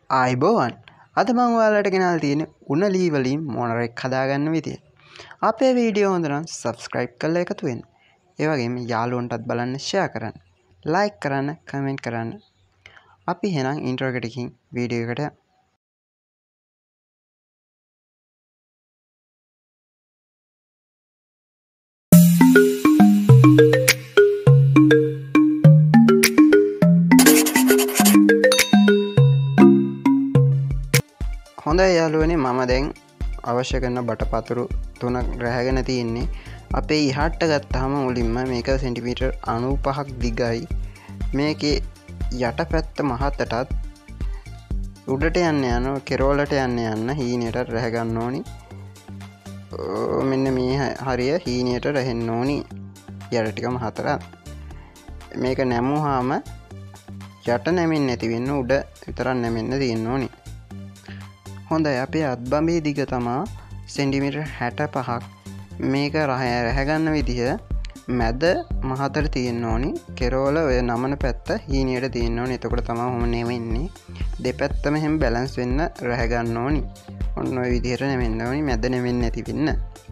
ආයිබෝවන් අද මං ඔයාලට ගෙනල්ලා තියෙන උණ ලී වලින් මොනරෙක් හදාගන්න විදිය. අපේ වීඩියෝ හොඳ නම් subscribe කරලා එකතු වෙන්න. ඒ වගේම යාළුවන්ටත් බලන්න share කරන්න. like කරන්න, comment කරන්න. අපි එහෙනම් intro එකට ගිහින් වීඩියෝ එකට හොඳයි යාළුවනේ මම දැන් අවශ්‍ය කරන බටපතුරු 3ක් රැහැගෙන තියෙන්නේ. අපේ ඉහාට ගත්තාම මුලින්ම මේක සෙන්ටිමීටර් 95ක් දිගයි. මේකේ යට පැත්ත මහතටත් උඩට යන්න කෙරවලට යන්න හීනයට රැහැ ගන්න ඕනි. මෙන්න මේ හරිය හීනයට රැහෙන්න ඕනි. යට ටික මහතට. මේක නැමුවාම යට නැමෙන්නේ නැති වෙන්න උඩ විතරක් නැමෙන්න තියෙන්න ඕනි. හොඳයි අපේ අත්බඹේ දිග තමා සෙන්ටිමීටර් 65ක්. මේක රැහැගන්න විදිහ මැද මහතට තියෙන්න ඕනි. කෙරවල ඔය නමන පැත්ත හීනියට තියෙන්න ඕනි. එතකොට තමයි ඔහොම නෙවෙන්නේ. දෙපැත්තම හැම බැලන්ස් වෙන්න රැහැගන්න ඕනි. ඔන්න ඔය විදිහට නෙවෙන්න ඕනි. මැද නෙවෙන්නේ නැති වෙන්න.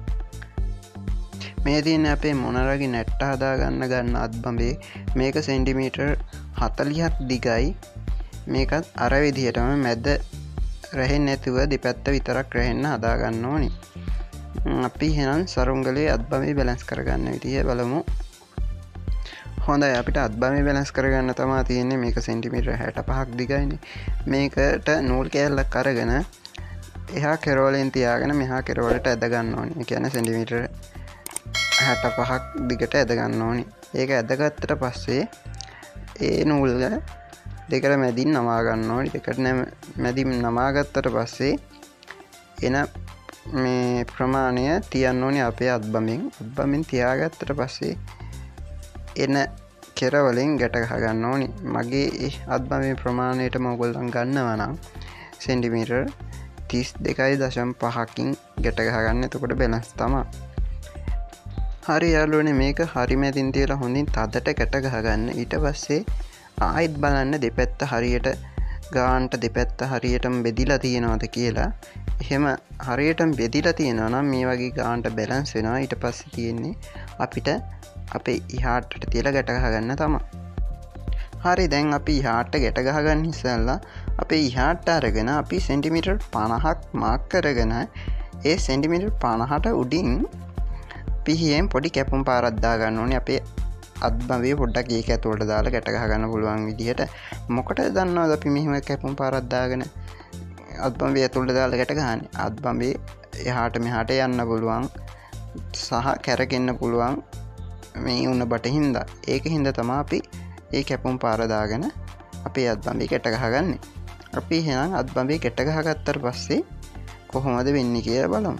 මේ තියෙන අපේ මොනරගේ නැට්ට හදාගන්න ගන්න අත්බඹේ. මේක සෙන්ටිමීටර් 40ක් දිගයි. මේකත් අර විදිහටම මැද රැහෙන්නේ නැතුව දෙපැත්ත විතරක් රැහෙන්න හදාගන්න ඕනි. අපි එහෙනම් සරුංගලේ අත්බමේ බැලන්ස් කරගන්න විදිය බලමු. හොඳයි අපිට අත්බමේ බැලන්ස් කරගන්න තමයි තියෙන්නේ. මේක සෙන්ටිමීටර් 65ක් දිගයිනේ. මේකට නූල් කෑල්ලක් අරගෙන එහා කෙරවලෙන් තියාගෙන මෙහා කෙරවලට ඇද ගන්න ඕනි. ඒ කියන්නේ සෙන්ටිමීටර් 65ක් දිගට ඇද ගන්න ඕනි. ඒක ඇදගත්තට පස්සේ ඒ නූල් දෙකට මැදින් නමා ගන්න ඕනි. දෙකට මැදින් නමා ගත්තට පස්සේ එන මේ ප්‍රමාණය තියන්න ඕනි අපේ අත්බමෙන්. අත්බමෙන් තියාගත්තට පස්සේ එන කෙරවලින් ගැට ගහ ගන්න ඕනි. මගේ අත්බමේ ප්‍රමාණයටම ඔයගොල්ලන් ගන්නවා නම් සෙන්ටිමීටර් 32.5කින් ගැට ගහ ගන්න. එතකොට බැලන්ස් තමයි. හරි යාළුවනේ මේක හරි මැදින් තියලා හොඳින් තදට ගැට ගහ ගන්න. ඊට පස්සේ ආයිත් බලන්න දෙපැත්ත හරියට ගාන්ට දෙපැත්ත හරියටම බෙදිලා තියෙනවද කියලා. එහෙම හරියටම බෙදිලා තියෙනවා නම් මේ වගේ ගාන්ට බැලන්ස් වෙනවා. ඊට පස්සේ තියෙන්නේ අපිට අපේ ඉහාටට තියලා ගැට ගහගන්න තමයි. හරි දැන් අපි ඉහාට ගැට ගහගන්න ඉස්සෙල්ලා අපේ ඉහාට අරගෙන අපි සෙන්ටිමීටර් 50ක් මාක් කරගෙන ඒ සෙන්ටිමීටර් 50ට උඩින් පිහියෙන් පොඩි කැපුම් පාරක් දා ගන්න ඕනේ. අපේ අත්බඹේ පොඩ්ඩක් ඒක ඇතුළට දාලා ගැට ගහගන්න පුළුවන් විදිහට. මොකටද දන්නවද අපි මෙහෙම කැපුම් පාරක් දාගෙන අත්බඹේ ඇතුළට දාලා ගැට ගහන්නේ? අත්බඹේ එහාට මෙහාට යන්න පුළුවන් සහ කැරකෙන්න පුළුවන් මේ උණ බට හින්දා. ඒක හින්දා තමයි අපි ඒ කැපුම් පාර දාගෙන අපේ අත්බඹේ ගැට ගහගන්නේ. අපි එහෙනම් අත්බඹේ ගැට ගහගත්තට පස්සේ කොහොමද වෙන්නේ කියලා බලමු.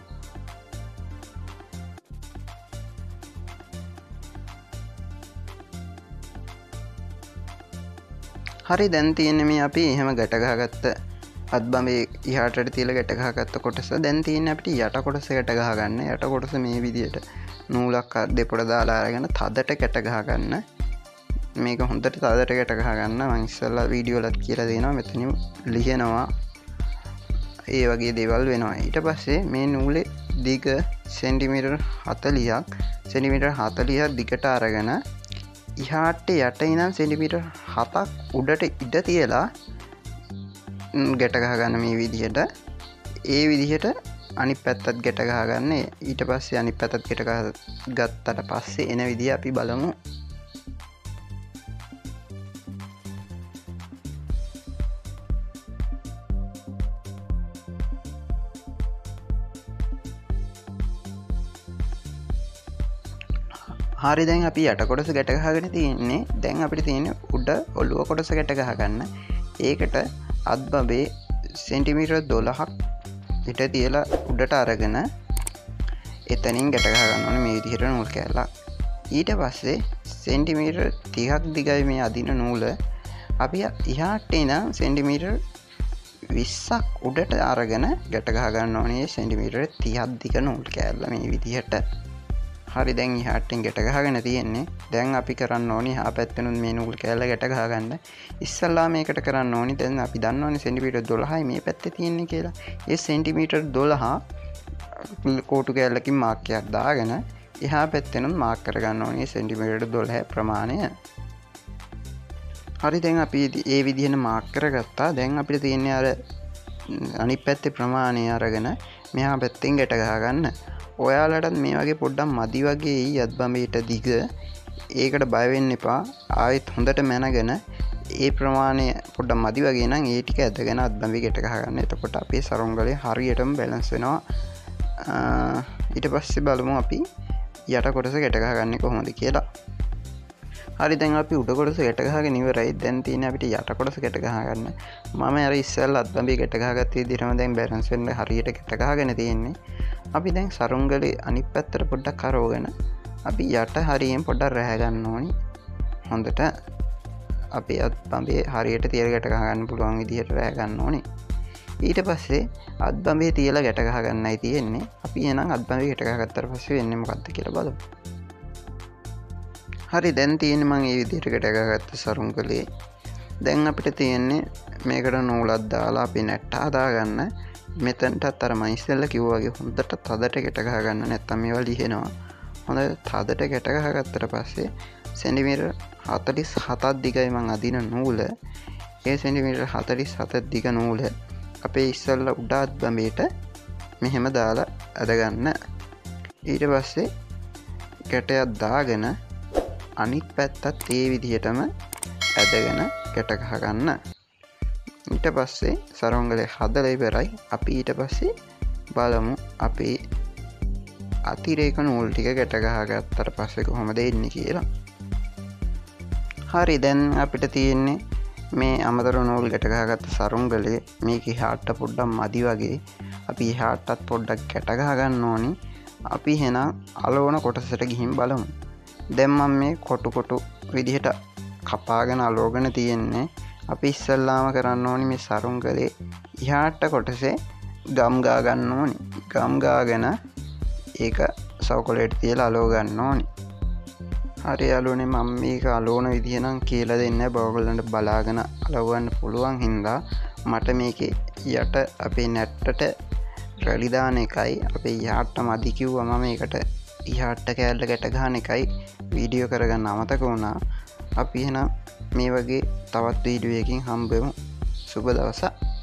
හරි දැන් තියෙන්නේ මේ අපි එහෙම ගැට ගහගත්ත අත්බඹේ ඉහාටට තියලා ගැට ගහගත්ත කොටස. දැන් තියෙන්නේ අපිට යට කොටස ගැට ගහගන්න. යට කොටස මේ විදිහට නූලක් දෙපොඩ දාලා අරගෙන තදට ගැට ගහගන්න. මේක හොඳට තදට ගැට ගහගන්න. මම ඉස්සෙල්ලා වීඩියෝ වලත් කියලා දෙනවා. මෙතනින් ලියනවා. ඒ වගේ දේවල් වෙනවා. ඊට පස්සේ මේ නූලේ දිග සෙන්ටිමීටර් 40ක් සෙන්ටිමීටර් 40ක් දිගට අරගෙන ඉහාට යට ඉඳන් සෙන්ටිමීටර් 7ක් උඩට ඉඩ තියලා ගැට ගහගන්න මේ විදිහට. ඒ විදිහට අනිත් පැත්තත් ගැට ගහගන්න. ඊට පස්සේ අනිත් පැත්තත් ගැට ගත්තට පස්සේ එන විදිහ අපි බලමු. හරි දැන් අපි යට කොටස ගැට ගහගෙන තියෙන්නේ. දැන් අපිට තියෙන්නේ උඩ ඔළුව කොටස ගැට ගහගන්න. ඒකට අත්බඹේ සෙන්ටිමීටර් 12ක් පිට තියලා උඩට අරගෙන එතනින් ගැට ගහගන්න ඕනේ මේ විදිහට නූල් කෑල්ලක්. ඊට පස්සේ සෙන්ටිමීටර් 30ක් දිගයි මේ අදින නූල. අපි ඉහාට ඉඳන් සෙන්ටිමීටර් 20ක් උඩට අරගෙන ගැට ගහගන්න ඕනේ සෙන්ටිමීටර් 30ක් දිග නූල් කෑල්ල මේ විදිහට. හරි දැන් ඉහාටෙන් ගැට ගහගෙන තියෙන්නේ. දැන් අපි කරන්න ඕනි හා පැත්තෙනුත් මේ නූල් කෑල්ල ගැට ගහගන්න. ඉස්සල්ලා මේකට කරන්න ඕනි දැන් අපි දන්නවනේ සෙන්ටිමීටර් 12යි මේ පැත්තේ තියෙන්නේ කියලා. ඒ සෙන්ටිමීටර් 12 කෝටු කෑල්ලකින් මාක් එකක් දාගෙන එහා පැත්තෙනුත් මාක් කරගන්න ඕනේ සෙන්ටිමීටර් 12 ප්‍රමාණය. හරි දැන් අපි ඒ විදිහට මාක් කරගත්තා. දැන් අපිට තියෙන්නේ අර අනිත් පැත්තේ ප්‍රමාණය අරගෙන මෙහා පැත්තෙන් ගැට ගහගන්න. ඔයාලටත් මේ වගේ පොඩ්ඩක් මදි වගේ යත් බඹේට දිග. ඒකට බය වෙන්න එපා. ආයෙත් හොඳට මැනගෙන ඒ ප්‍රමාණය පොඩ්ඩක් මදි වගේ නම් ඒ ටික ඇදගෙන අත් බඹේ ගැට ගහගන්න. එතකොට අපේ සරුංගලේ හරියටම බැලන්ස් වෙනවා. ඊට පස්සේ බලමු අපි යට කොටස ගැට ගහගන්නේ කොහොමද කියලා. හරි දැන් අපි උඩ කොටස ගැට ගහගෙන ඉවරයි. දැන් තියෙන්නේ අපිට යට කොටස ගැට ගහගන්න. මම අර ඉස්සෙල්ලා අත් බඹේ ගැට ගහගත්ත විදිහටම දැන් බැලන්ස් වෙන්න හරියට ගැට ගහගෙන තියෙන්නේ. අපි දැන් සරුංගලේ අනිත් පැත්තට පොඩ්ඩක් කරවගෙන අපි යට හරියෙන් පොඩ්ඩක් රැහැ ගන්න ඕනි. හොඳට අපි අත් බඹේ හරියට තියලා ගැට ගහගන්න පුළුවන් විදිහට රැහැ ගන්න ඕනි. ඊට පස්සේ අත් බඹේ තියලා ගැට ගහගන්නයි තියෙන්නේ. අපි එහෙනම් අත් බඹේ ගැට ගහගත්තාට පස්සේ වෙන්නේ මොකක්ද කියලා බලමු. හරි දැන් තියෙන්නේ මම මේ විදිහට ගැට ගහගත්ත සරුංගලේ. දැන් අපිට තියෙන්නේ මේකට නූලක් දාලා අපි නැට්ට හදාගන්න. මෙතනටත් අර මම ඉස්සෙල්ලා කිව්වා වගේ හොඳට තදට ගැට ගහගන්න නැත්නම් මේවා ලිහෙනවා. හොඳට තදට ගැට ගහගත්තට පස්සේ සෙන්ටිමීටර් 47ක් දිගයි මම අදින නූල. ඒ සෙන්ටිමීටර් 47ක් දිග නූල අපේ ඉස්සෙල්ලා උඩ අත් බඹේට මෙහෙම දාලා අදගන්න. ඊට පස්සේ ගැටයක් දාගෙන අනිත් පැත්තත් ඒ විදිහටම ඇදගෙන ගැට ගහගන්න. ඊට පස්සේ සරුංගලේ හදලා ඉවරයි. අපි ඊට පස්සේ බලමු අපේ අතිරේක නූල් ටික ගැට ගහගත්තට පස්සේ කොහොමද එන්නේ කියලා. හරි දැන් අපිට තියෙන්නේ මේ අමතර නූල් ගැට ගහගත්ත සරුංගලේ. මේක එහාට පොඩ්ඩක් මදි වගේ. අපි එහාටත් පොඩ්ඩක් ගැට ගහගන්න ඕනි. අපි එහෙනම් අලවන කොටසට ගිහින් බලමු. දැන් මම මේ කොටු විදිහට කපාගෙන අලවගෙන තියෙන්නේ. අපි ඉස්සල්ලාම කරන්න ඕනි මේ සරුංගලේ ඉහාට කොටසේ ගම් ගා ගන්න ඕනි. ගම් ගාගෙන ඒක සවුකොලේට තියලා අලව ගන්න ඕනි. හරි යාළුවනේ මම මේක අලවන විදිහ නම් කියලා දෙන්නේ නැහැ. ඔයගොල්ලන්ට බලාගෙන අලවන්න පුළුවන් හින්දා මට මේකේ යට අපේ නැට්ටට රැලි දාන එකයි අපේ ඉහාට මදි කිව්වා මම ඒකට ඉහාට කෑල්ල ගැට ගන්න එකයි වීඩියෝ කරගන්න අමතක වුණා. අපි එහෙනම් මේ වගේ තවත් වීඩියෝ එකකින් හම්බෙමු. සුබ දවසක්.